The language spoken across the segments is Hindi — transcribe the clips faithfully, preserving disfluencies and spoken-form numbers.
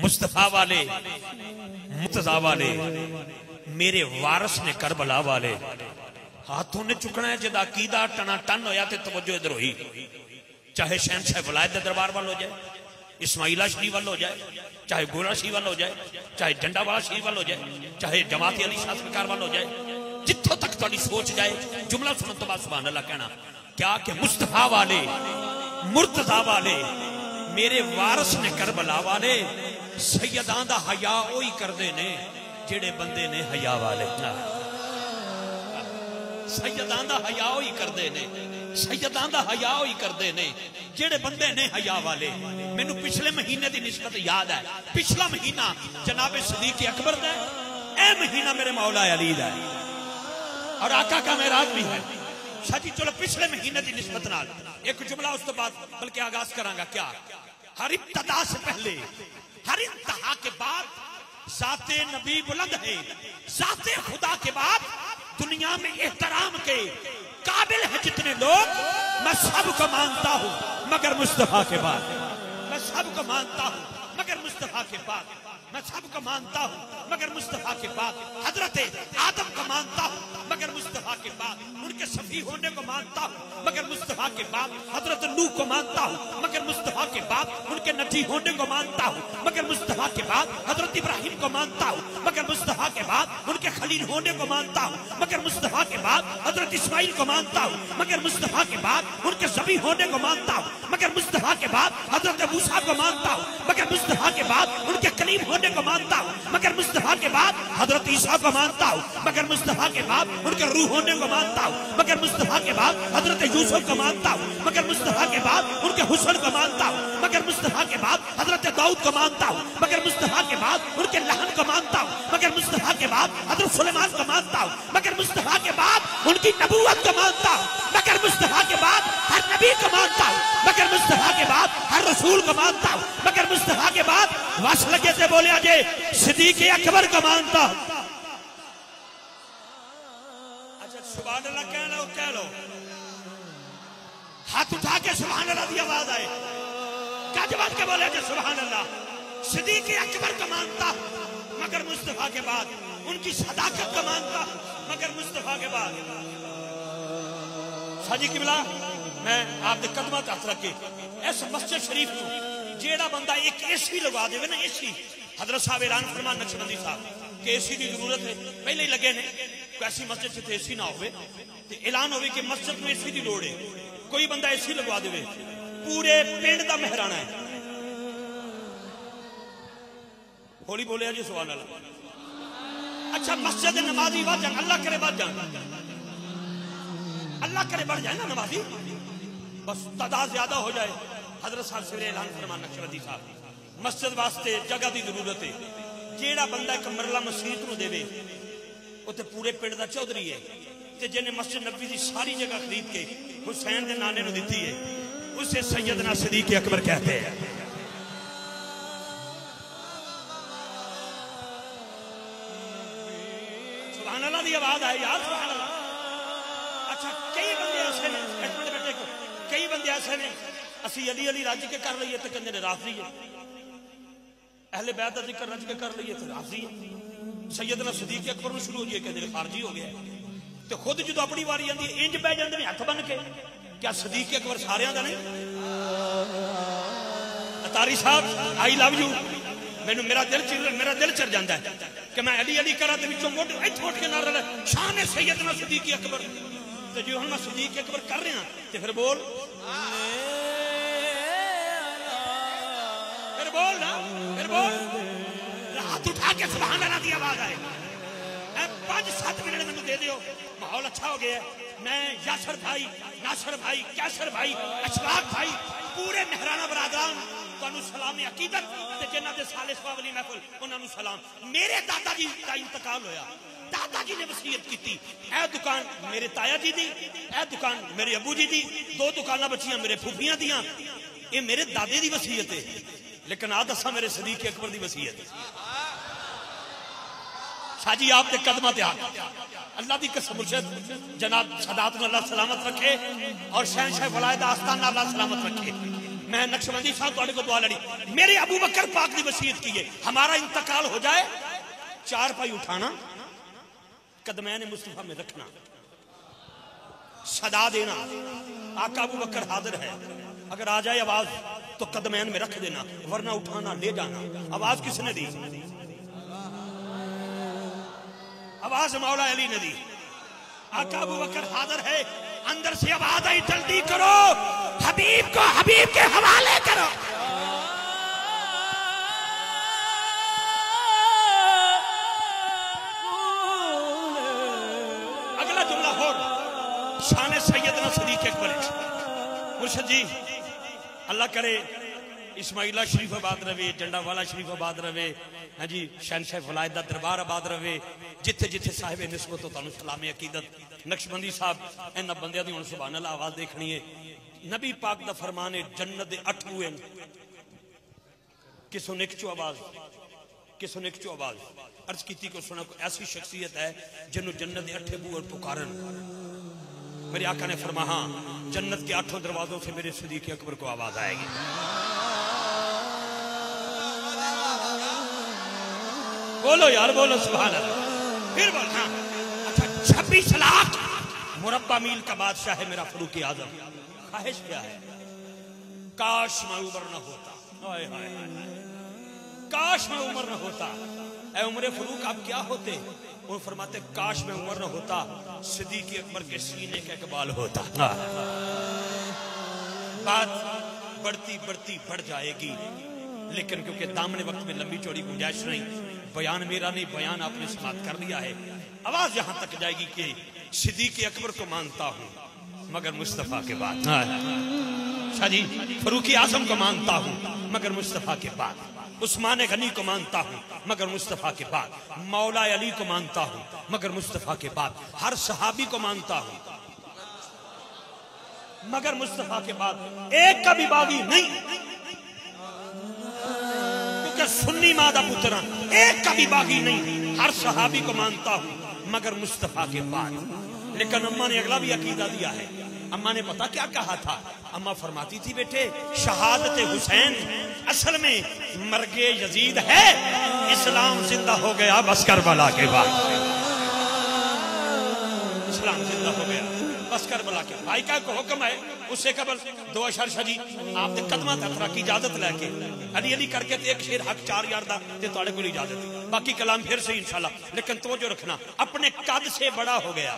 मुस्तफा वाले मुर्तजा वाले मेरे वारस ने करबला वाले हाथों ने चुकना है जिदा अकीदा टना टन होया ते तवज्जो इधर हुई। चाहे शहनशाह वलायत दरबार वाल हो जाए, इस्माइला शरीफ वाल हो जाए, चाहे गोरा शरीफ वाल हो जाए, चाहे डंडा वाला शरीफ वाल हो जाए, चाहे जमात अली शाह सरकार वाल हो जाए, जिथों तक तुहाडी सोच जाए जुमला सुनने तो बाद सुभान अल्लाह कहना क्या कि मुस्तफा वाले मुर्तजा वाले मेरे वारस ने करबला वाले सैयदां दा हया ओही करदे ने जेड़े बंदे ने हया वाले। सैयदां दा हया ओही करदे ने सैयदां दा हया ओही करदे ने जेड़े बंदे ने हया वाले। मैनू पिछले महीने की निस्बत याद है, पिछला महीना जनाबे सदीक अकबर दा, ए महीना मेरे मौला अली दा और आका का मेराज भी है। शाजी चलो पिछले महीने की निस्बत नाल एक जुमला उस तो बाद बल्कि आगाज करांगा। क्या हर इब्तदा से पहले हर इंतहा के बाद जाते नबी बुलंद है, जाते खुदा के बाद दुनिया में एहतराम के काबिल है जितने लोग, मैं सबको मानता हूं मगर मुस्तफा के बाद। मैं सबको मानता हूं मगर मुस्तफा के बाद। मैं सबको मानता हूं मगर मुस्तफा के बाद। हजरत आदम को मानता हूं मगर मुस्तफा के बाद। उनके सफी होने को मानता हूं मगर मुस्तफा के बाद। हजरत नूह को मानता हूं मगर मुस्तफा के बाद। उनके नजी होने को मानता हूं मगर मुस्तफा के बाद। हजरत इब्राहिम को मानता हूं मगर मुस्तफा के बाद। उनके खलील होने को मानता हूं मगर मुस्तफा के बाद। हजरत इस्माइल को मानता हूं मगर मुस्तफा के बाद। उनके ज़बी होने को मानता हूं मगर मुस्तफा के बाद। हजरत मूसा को मानता हूं मगर मुस्तफा के बाद। उनके कलीम होने को मानता हूं मगर मुस्तफा के बाद। हजरत ईसा को मानता हूं मगर मुस्तफा के बाद। उनके रूह होने को मानता हूं मगर मुस्तफा के बाद। हजरत यूसुफ को मानता हूं मगर मुस्तफा के बाद। उनके हुस्न को मानता हूं मगर मुस्तफा के बाद। हजरत दाऊद को मानता हूं मगर मुस्तफा के बाद। उनके लहन को मानता हूं मगर मुस्तफा के बाद। हजरत सुलेमान को मानता हूं मगर मुस्तफा के बाद। उनकी नबूवत को मानता हूं मगर मुस्तफा के बाद। हर नबी को मानता हूं मगर मुस्तफा के बाद। हर रसूल को मानता हूं मगर मुस्तफा के बाद। वश लगे से बोले अजय सिद्दीक अकबर को मानता हूं। अच्छा सुभान अल्लाह कह लो कह लो हाथ उठा के सुभान अल्लाह की आवाज आए कज बज के बोले अजय सुभान अल्लाह। सिद्दीक अकबर को मानता हूं मगर मुस्तफा के बाद। उनकी सदाकत को मानता हूं मगर मुस्तफा के बाद। साजी किबला मैं आपके कदम हथ रख के इस मस्जिद शरीफ को जेड़ा बंदा एक एसी लगा देवे ना, एसी हजरत साहब ऐलान फरमान नक्शबंदी साहब कि एसी की जरूरत है पहले ही लगे ने कोई ऐसी मस्जिद जिथे एसी ना हो तो ऐलान होवे कि मस्जिद में एसी की लोड़ है, कोई बंदा एसी लगवा देवे पूरे पिंड का मेहराना है। होली बोले जी सुभान अल्लाह। अच्छा मस्जिद नमाजी बढ़ जाए, अल्लाह करे बढ़ जाए, अल्लाह करे बढ़ जाए ना नमाजी, बस तादाद ज्यादा हो जाए। हजरत साहब सवेरे ऐलान फरमान नक्शबंदी साहब मस्जिद वास्ते जगह की जरूरत है। जेड़ा बंदा एक मरला मस्जिद को देवे उते पूरे पिंड का चौधरी है ते जिन्हें मस्जिद नबी की सारी जगह खरीद के हुसैन के नाने को दी है उसे सैयदना सिद्दीक अकबर कहते हैं। सुभान अल्लाह की आवाज आई यार सुभान अल्लाह। अच्छा कई बंदे ऐसे ने एक मिनट बैठे को कई बंदे ऐसे ने असी अली अली रज के कर लीए तो कहते राफी है, अहले बैत का जिक्र रज के कर लीए तो राफी है, सैयदना सिद्दीक अकबर में शुरू हो जाए कहते खारजी हो गया। तो खुद जो अपनी वारी आती है इंज पै जाते हैं हथ बन के। क्या सिद्दीक अकबर सारिया का नहीं? अतारी साहब आई लव यू, मैनू मेरा दिल चिर मेरा दिल चिर जाता है कि मैं अली अली करा तो पिछों मुठ इत्थों उठ के नारा ला शान है सैयदना सिद्दीक अकबर। तो जो हम मैं सिद्दीक अकबर कर रहे हैं तो फिर बोल फिर बोल ना फिर बोल हाथ उठा के सुभान अल्लाह की आवाज आए। पांच सात मिनट मैंने दे दियो, माहौल अच्छा हो गया। मैं यासर भाई नासर भाई कैसर भाई अशफाक भाई पूरे मेहराना बरादरान तुहानू सलाम अकीदत ते जिन्हां दे साले सवाब वाली महफिल उन्हां सलाम। मेरे दादा जी का इंतकाल होया, दादाजी ने वसीयत की ए दुकान मेरे ताया जी दी, ए दुकान मेरे अबू जी दी, दो दुकाना बचियां मेरे फूफियां दियां, ये मेरे दादे दी वसीयत है। लेकिन आ दसा मेरे सिद्दीक अकबर दी वसीयत है। शाजी आपके कदम ते अल्लाह की कसम मुर्शिद जनाब सदात अल्लाह सलामत रखे और शहनशाह वलायत आस्ताना अल्लाह सलामत रखे। मैं नक्शबंदी साहब तुहाडे को दुआ लड़ी, मेरे अबू बकर पाक की वसीयत की है, हमारा इंतकाल हो जाए चार पाई उठाना, कदमैन मुस्तफा में रखना, सदा देना। आका अबू बकर हाजिर है, अगर आ जाए आवाज तो कदमैन में रख देना, वरना उठाना ले जाना। आवाज किसने दी? आवाज मौला अली ने दी। आका अबू बकर हाजिर है, अंदर से आवाज आई, जल्दी करो, हबीब को हबीब के हवाले करो। अगला जुमला और शान सैयदना सदीक अकबर। मुर्शद जी अल्लाह करे इस्माइला शरीफ आबाद रवे, जंडा वाला शरीफ आबाद रवे, हाँ जी, शहनशाह फलायत दा दरबार आबाद रवे, जिथे जिथे साहिब निस्बत तुहानू सलामे अकीदत। नक्शबंदी साहब इन्हां बंदियां दी हुण सुभान अल्लाह आवाज देखनी है। नबी पाक दा फरमान है, जन्नत दे अठ बूहे, किसों निक चो आवाज, किसों निक चो आवाज। अर्ज कीती को सुना, कोई ऐसी शख्सियत है जिन्हों जन्नत दे अठे बूहे पुकारन। मेरे आका ने फरमाया, हाँ, जन्नत के आठों दरवाजों से मेरे सदीक अकबर को आवाज आएगी। बोलो यार, बोलो सुभान अल्लाह। फिर बोल, हाँ, अच्छा, छब्बीस लाख मुरब्बा मील का बादशाह है मेरा फरूक आजम। ख्वाहिश क्या है? काश मैं उमर न होता, हाय हाय हाय, काश मैं उमर न होता। ऐ उमर फरूक आप क्या होते? वो फरमाते, काश मैं उमर न होता, सिद्दीक अकबर के सीने का इकबाल होता। बात बढ़ती बढ़ती बढ़ जाएगी, लेकिन क्योंकि दामने वक्त में लंबी चौड़ी गुंजाइश नहीं, बयान मेरा नहीं, बयान आपने समाप्त कर लिया है। आवाज यहां तक जाएगी कि सिद्दीक अकबर को मानता हूं मगर मुस्तफा के बाद, शाह जी, फरूकी आजम को मानता हूं मगर मुस्तफा के बाद, उस्मान गनी को मानता हूं मगर मुस्तफा के बाद, मौला अली को मानता हूं मगर मुस्तफा के बाद, हर सहाबी को मानता हूं मगर मुस्तफा के बाद, एक का भी बागी नहीं, क्योंकि सुन्नी मादा पुत्र, एक का भी बागी नहीं, हर सहाबी को मानता हूं मगर मुस्तफा के बाद। लेकिन अम्मा ने अगला भी अकीदा दिया है। अम्मा ने पता क्या कहा था? अम्मा फरमाती थी, बेटे, शहादत हुसैन असल में मर्गे यजीद है, इस्लाम जिंदा हो गया बस करबला के बाद, इस्लाम जिंदा हो गया बस करबला के। भाई का को हुक्म है, उससे कबल दो अशर शाह जी आपने कदमा तथरा की इजाजत लैके अली अली करके एक शेर हक चार यार दा ते तुहाडे कोल इजाजत, बाकी कलाम फिर से इंशाल्लाह। लेकिन तवज्जो रखना, अपने कद से बड़ा हो गया।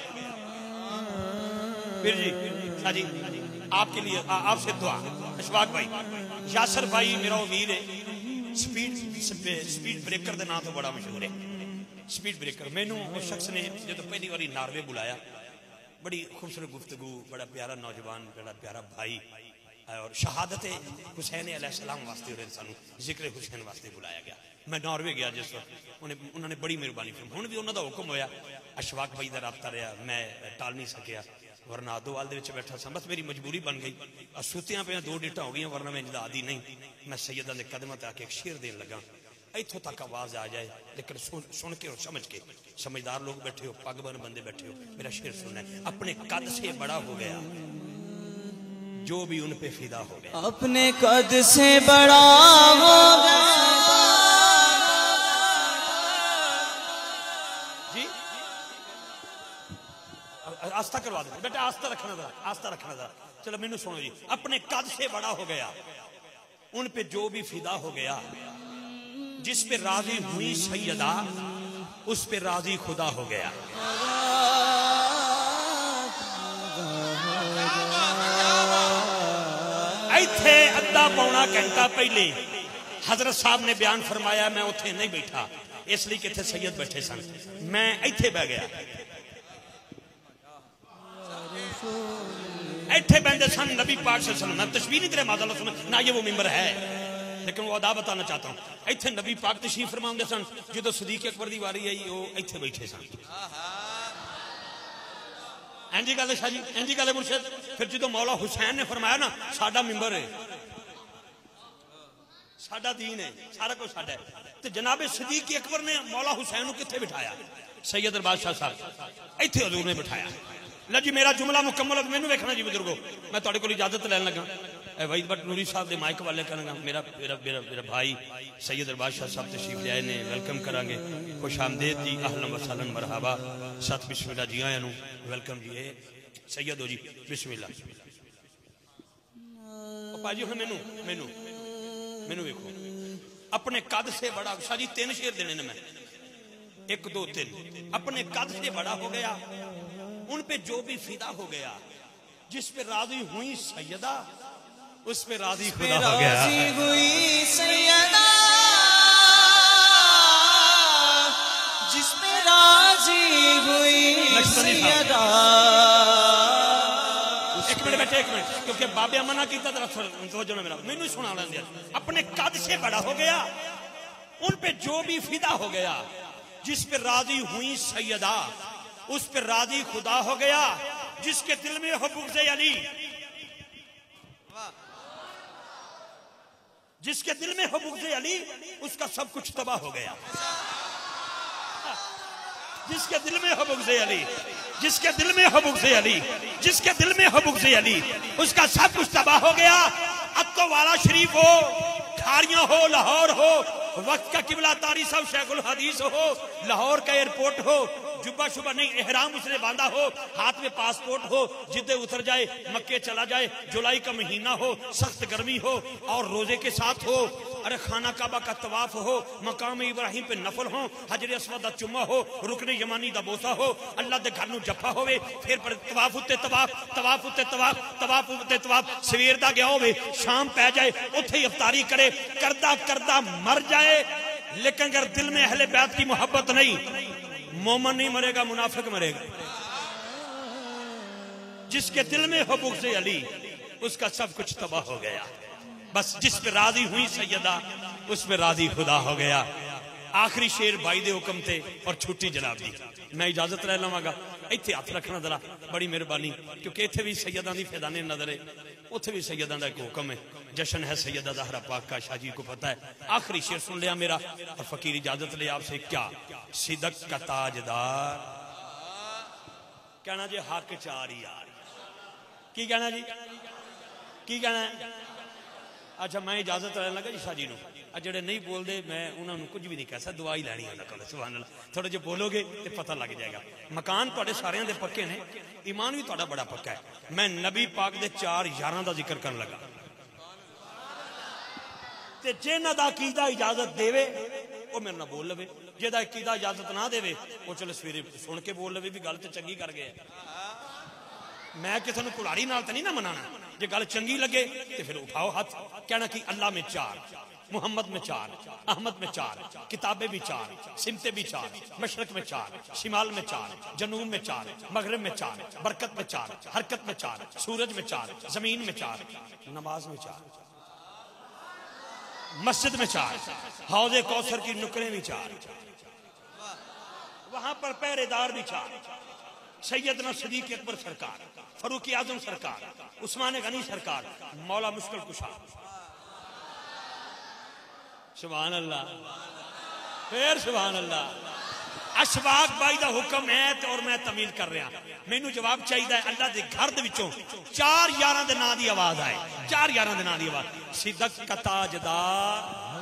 फिर जी शाह जी आपके लिए आपसे दुआ। अशफाक भाई, यासर भाई मेरा उम्मीद है, स्पीड स्पीड ब्रेकर के नाम तो बड़ा मशहूर है। स्पीड ब्रेकर मैनू उस शख्स ने जो पहली बारी नार्वे बुलाया, बड़ी खूबसूरत गुफ्तगू, बड़ा प्यारा नौजवान, बड़ा प्यारा भाई, और शहादत हुसैन अलैहिस्सलाम वास्ते और सानू जिक्र हुसैन वास्ते बुलाया गया। मैं नॉर्वे गया जिस वक्त, उन्हें उन्होंने बड़ी मेहरबानी की। हुण भी उन्होंने हुक्म होया, अशफाक भाई का रबता रहा, मैं टाल नहीं सकिया, वरना आदोवाल दे विच बैठा सा, बस मेरी मजबूरी बन गई। सुतियां पे दो डेटा हो गई, वरना मैं इनका आदि नहीं। मैं सैयदा के कदम ते आके एक शेर देन लगा, इत्थों तक आवाज आ जाए, लेकिन सुन, सुन के और समझ के। समझदार लोग बैठे हो, पगबन बंदे बैठे हो, मेरा शेर सुनना है। अपने कद से बड़ा हो गया जो भी उन पे फिदा हो गया, अपने कद से बड़ा हो गया जी। आस्था करवा दो बेटा, आस्था रखना था, आस्था रखना था। चलो मैनू सुनो जी, अपने कद से बड़ा हो गया उन पे जो भी फिदा हो गया, जिस पे राजी हुई सैयदा उस पे राजी खुदा हो गया। इत्थे अद्धा पौना घंटा पहले हजरत साहब ने बयान फरमाया, मैं उत्थे नहीं बैठा, इसलिए कि इत्थे सैयद बैठे सन, मैं इत्थे बह गया। इत्थे बहते सन नबी पाक सल्लल्लाहु अलैहि वसल्लम। मैं तशबीह नहीं करे माज़अल्लाह सुन ना, ये वो मिंबर है, लेकिन वो अदा बताना चाहता हूं। इत्थे नबी पाक तशरीफ फरमाते सन, जो सदीक अकबर की वारी आई वो इत्थे बैठे सन। इंजी गल शाह जी, इंजी गल मुर्शिद। फिर जो मौला हुसैन ने फरमाया ना, साडा मिंबर है, साडा दीन है, सारा कुछ साडा है। तो जनाबे सदीक अकबर ने मौला हुसैन को कित्थे बिठाया? सैयद बादशाह साहब इत्थे हजूर ने बिठाया। लो जी मेरा जुमला मुकम्मल, मैनू वेखना जी बुजुर्गो, मैं तुहाडे कोल इजाजत लैन लगा। वहीद भट्ट नूरी साहब के माइक वाले करेंगे मेरा मेरा मेरा मेरा भाई सैयद बादशाह साहब तशरीफ ले आए ने वेलकम करांगे खुश आमदेद जी अहलन व सहलन मरहबा सत बिस्मिल्लाह जी आया वेलकम जी ए सैयद हो जी बिस्मिल्लाह भाजी हुण मैनू मैनू मैनू वेखो अपने कद से बड़ा शाह जी तीन शेर देने ने मैं एक दो तीन अपने कद से बड़ा हो गया उन पे जो भी फिदा हो गया जिस पे राजी हुई सैयदा उस पे राजी खुदा हो गया हुई सैयदा जिस पे राजी हुई सैयदा एक मिनट बैठे एक मिनट क्योंकि बाबे मना किया तो मेरा मैनू सुना लेंगे अपने कद से बड़ा हो गया उन पे जो भी फिदा हो गया जिस पे राजी हुई सैयदा उस पे राजी खुदा हो गया जिसके दिल में हो बुग़्ज़ अली जिसके दिल में हो बुग़्ज़ अली उसका सब कुछ तबाह हो गया जिसके दिल में हो बुग़्ज़ अली जिसके दिल में हो बुग़्ज़ अली जिसके दिल में हो बुग़्ज़ अली उसका सब कुछ तबाह हो गया अत्तो वाला शरीफ हो खारियां हो लाहौर हो वक्त का किबला तारी साहब शेखुल हदीस हो लाहौर का एयरपोर्ट हो जुब्बा शुबा नहीं एहराम उसने बांधा हो हाथ में पासपोर्ट हो जिद्दे उतर जाए मक्के चला जाए जुलाई का महीना हो सख्त गर्मी हो और रोजे के साथ हो अरे खाना काबा का तवाफ हो मकाम इब्राहिम पे नफल हो हजर अस्वद दा चुम्मा हो रुकने यमानी दा बोसा हो अल्लाह दे घर नू जफा होवे फिर पर तवाफ उत्ते तवाफ तवाफ उत्ते तवाफ तवाफ उत्ते तवाफ सवेर दा गया होवे शाम पै जाए उत्थे ही इफ्तारी करे करदा करदा मर जाए लेकिन अगर दिल में अहले बैत की मोहब्बत नहीं मोमन नहीं मरेगा मुनाफिक मरेगा जिसके दिल में हो बुग़्ज़ अली उसका सब कुछ तबाह हो गया बस जिस पे राजी हुई सैयदा उस पे राजी खुदा हो गया आखिरी शेर भाई दे हुक्म थे और छुट्टी जनाब दी मैं इजाजत रह लवांगा इत्थे हाथ रखना जरा बड़ी मेहरबानी क्योंकि इत्थे भी सैयदा दी फैदाने नजर है उथे भी सैयदा दा एक हुक्म है जश्न है सैयदा ज़हरा पाक का शाह जी को पता है आखिरी शेर सुन लिया मेरा और फकीर इजाजत ले आपसे क्या सिदक का ताजदार कहना जी हक चार यार की कहना जी की कहना अच्छा मैं इजाजत लेन लगा जी शाह जी आ जेडे नहीं बोलते मैं उन्होंने कुछ भी नहीं कह सकता दुआ ही लैनी है सुभान अल्लाह थोड़े जो बोलोगे तो पता लग जाएगा मकान थोड़े सारे दे पक्के ने ईमान भी थोड़ा बड़ा पक्का है मैं नबी पाक दे चार यारां दा जिक्र करन लगा ते जिन्हां दा अकीदा इजाजत देवे वो मेरे नाल बोल लवे जेदा अकीदा इजाजत ना देवे वो चलो सवेरे सुन के बोल लवे भी गल ते चंगी कर गए मैं किसी को कुल्हाड़ी नाल तो नहीं ना मनाना जे गल चंगी लगे तो फिर उठाओ हाथ कहना कि अल्लाह में चार मोहम्मद में चार अहमद में चार किताबें भी चार सिमते भी चार मशरक में चार शिमाल में चार जनूब में चार मगरब में चार बरकत में चार हरकत में चार सूरज में चार जमीन में चार नमाज में चार मस्जिद में चार हौजे कौसर की नुकरें भी चार वहां पर पहरेदार भी चार सैयदना सदीक अकबर सरकार फरूक आजम सरकार उस्मान गनी सरकार मौला मुश्किल कुशा सुभान अल्लाह फिर सुभान अल्लाह अशफाक भाई का हुक्म है और मैं तमील कर रहा मैनू जवाब चाहिए अल्लाह के घर दे विचों चार यारां दे नां दी आवाज आए चार यारां दे नां दी आवाज सिदक का ताजदार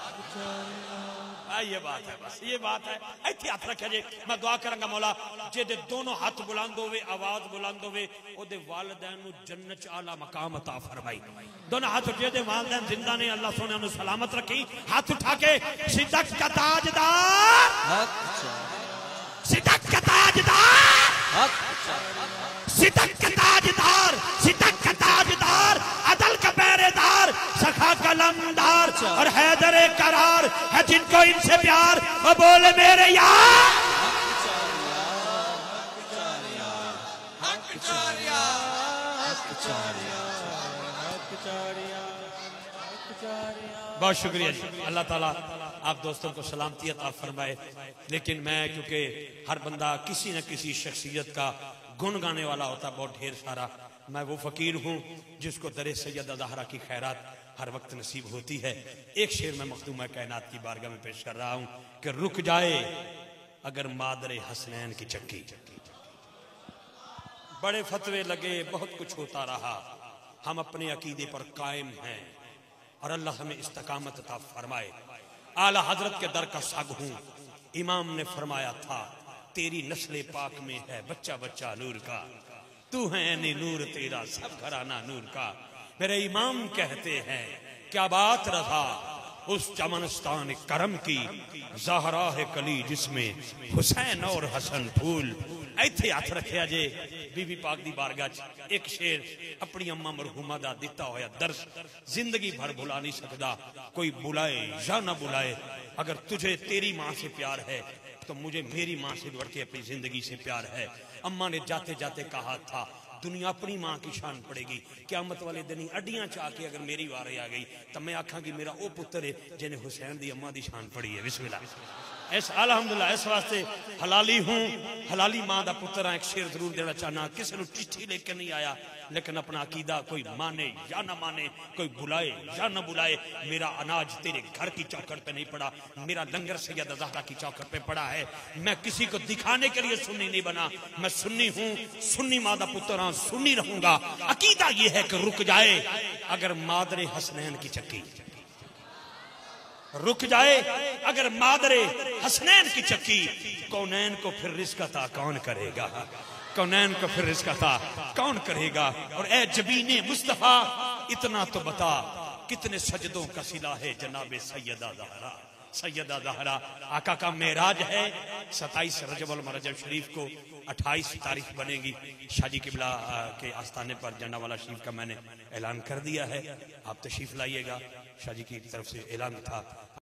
ये बात है बस ये बात है इत्थे हाथ रखा जे मैं दुआ करांगा मौला जेदे दोनों हाथ बुलंद होवे आवाज बुलंद होवे ओदे वालिदैन नु जन्नत च आला मकाम अता फरमाई दोनों हाथ जेदे वालिदैन जिंदा ने अल्लाह सोने नु सलामत रखी हाथ उठा के सिदक का ताजदार सिदक का ताजदार सिदक का ताजदार सिदक का ताजदार अदल का पहरेदार सखा का लमदार और हैदर करार है जिनको इनसे प्यार वो बोले मेरे यार बहुत शुक्रिया जी अल्लाह ताला आप दोस्तों को सलामती अता फरमाए लेकिन मैं क्योंकि हर बंदा किसी न किसी शख्सियत का गुण गाने वाला होता बहुत ढेर सारा मैं वो फकीर हूँ जिसको दरे सैयदा ज़हरा की खैरात हर वक्त नसीब होती है एक शेर में मखदूमा कायनात की बारगाह में पेश कर रहा हूँ कि रुक जाए अगर मादरे हसनैन की चक्की बड़े फतवे लगे बहुत कुछ होता रहा हम अपने अकीदे पर कायम हैं और अल्लाह हमें इस्तकामत अता फरमाए। आला हजरत के दर का साग हूं। इमाम ने फरमाया था तेरी नस्ल पाक में है बच्चा बच्चा नूर का, तू है यानी नूर तेरा सब घराना नूर का। मेरे इमाम कहते हैं क्या बात रहा उस चमनस्तान करम की, ज़हरा है कली जिसमें हुसैन और हसन फूल। इत्थे हाथ रखिया जे बीबी पाक दी बारगाह च एक शेर अपनी अम्मा मरहूमा दा दिता होया दर्स जिंदगी भर भुला नहीं सकदा। कोई बुलाए या ना बुलाए, अगर तुझे तेरी माँ से प्यार है तो मुझे मेरी माँ से बढ़ के अपनी जिंदगी से प्यार है। अम्मा ने जाते जाते कहा था दुनिया अपनी मां की शान पड़ेगी, क़यामत वाले दिन अड्डियां चाह के अगर मेरी वारी आ गई तो मैं आखा कि मेरा वो पुत्र है जिन्हें हुसैन दी अम्मा दी शान पड़ी है। बिस्मिल्लाह। इस अल्हम्दुलिल्लाह इस वास्ते हलाली हूं, हलाली मां दा पुत्र है। एक शेर जरूर देना चाहना, किसी को चिट्ठी लेकर नहीं आया लेकिन अपना अकीदा कोई माने या ना माने, कोई बुलाए या ना बुलाए, मेरा अनाज तेरे घर की चौखट पे नहीं पड़ा, मेरा लंगर सैयदा ज़हरा की चौखट पे पड़ा है। मैं किसी को दिखाने के लिए सुन्नी नहीं बना, मैं सुन्नी हूं, सुन्नी मां दा पुत्र हां, सुन्नी रहूंगा। अकीदा यह है कि रुक जाए अगर मादरे हसनैन की चक्की, रुक जाए अगर मादरे हसनैन की चक्की, कौनैन को फिर रिज़्क़ अता कौन करेगा, कौनैन को फिर रिज़्क़ अता कौन करेगा। और ए जबीने मुस्तफा इतना तो बता कितने सजदों का सिला है जनाबे सैयदा ज़हरा। सैयदा ज़हरा आका का मेराज है। सताईस रजब अल मरजब शरीफ को अट्ठाईस तारीख बनेगी। शाजी किबला के आस्थाने पर जनावाला शरीफ का मैंने ऐलान कर दिया है, आप तशरीफ लाइएगा। शाजी की तरफ से ऐलान था।